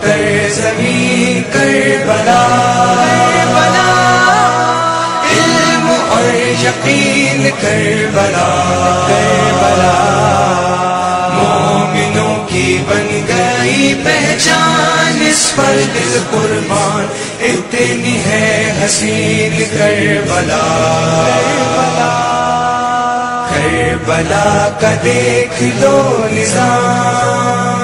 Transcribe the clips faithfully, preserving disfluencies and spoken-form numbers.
کر زمین کربلا، علم اور یقین کربلا، کربلا مومنوں کی بن گئی پہچان، اس پر دل قربان اتنی ہے حسین کربلا، کربلا کا دیکھ لو نظام،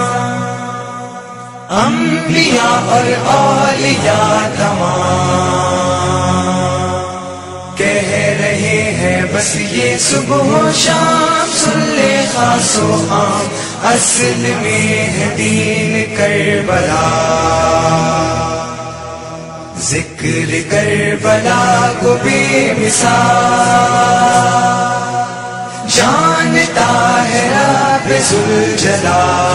انبیاء اور اولیاء تمام کہہ رہے ہیں بس یہ صبح و شام، سن لے خاص و عام اصل میں ہے دین کربلا، ذکر کربلا کو بے مثال جانتا ہے رب ذوالجلال،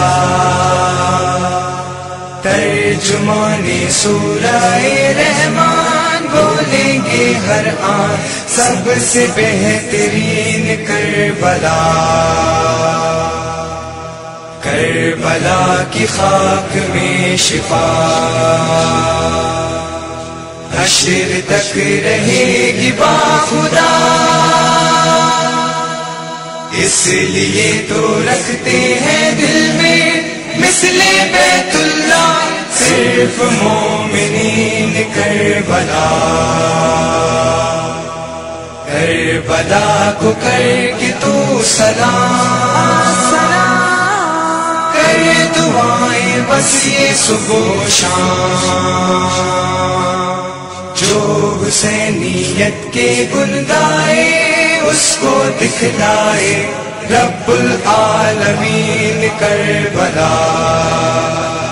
ترجمان سورہ رحمان بولیں گے ہر آن، سب سے بہترین کربلا، کربلا کی خاک میں شفا حشر تک رہے گی باخدا، اس لیے تو رکھتے ہیں دل میں مثل بیت اللہ صرف مومنین کربلا، کربلا کو کر کے تو سلام کر دعائیں بس یہ صبح و شام، جو حسینیت کے گن گائے اس کو دکھلائے رب العالمین کربلا،